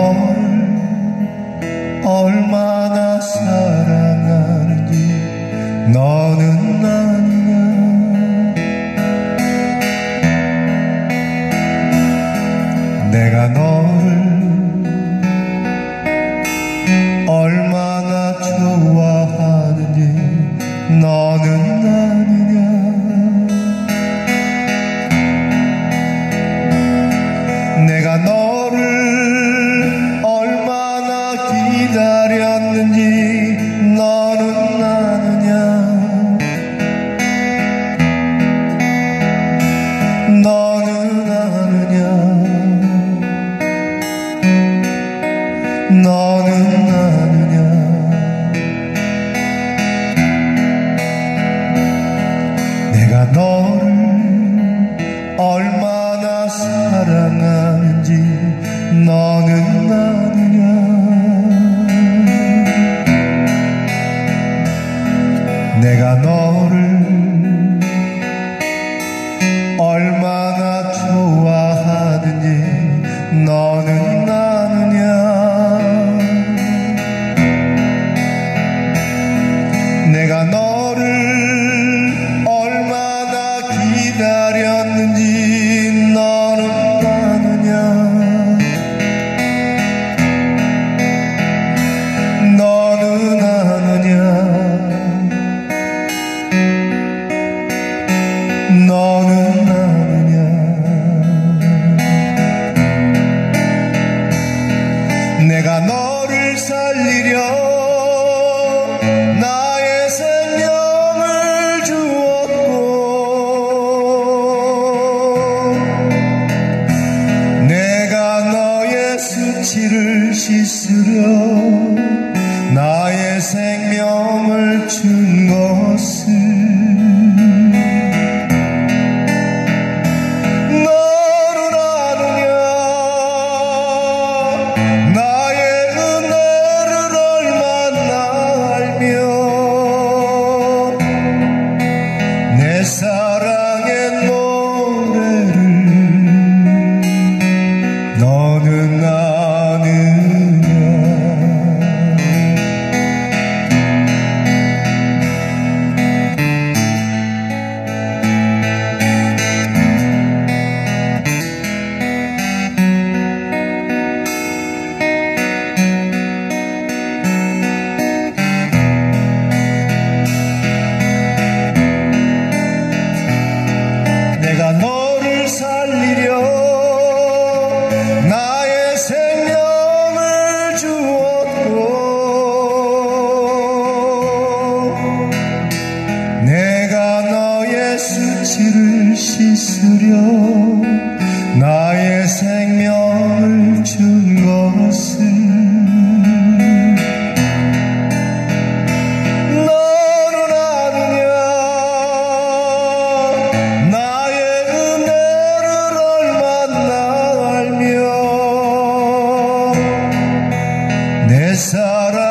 너를 얼마나 사랑하는지 너는 아느냐. 내가 너를 얼마나 좋아하는지 너는 아느냐. 내가 너를 얼마나 기다렸는지 너는 아느냐. 너는 아느냐. 너는 아느냐. 내가 너를 얼마나 사랑하는지 너는 아느냐. 내가 너를 얼마나 좋아하는지 너는 아느냐. 내가 너를 얼마나 기다렸는지 너는 아느냐. 너는 아느냐. 너는 아느냐. 내가 너를 살리려 나의 생명을 주었고, 내가 너의 수치를 씻으려 나의 생명을 준 것을 너는 아느냐. 나의 은혜를 얼마나 알며 내 사랑의 노래를 너는 아느냐. 내가 너를 살리려 나의 생명을 주었고, 내가 너의 수치를 씻으려 나의 생명을 준 것을 너는 아느냐. 나의 은혜를 얼마나 알며 내 사랑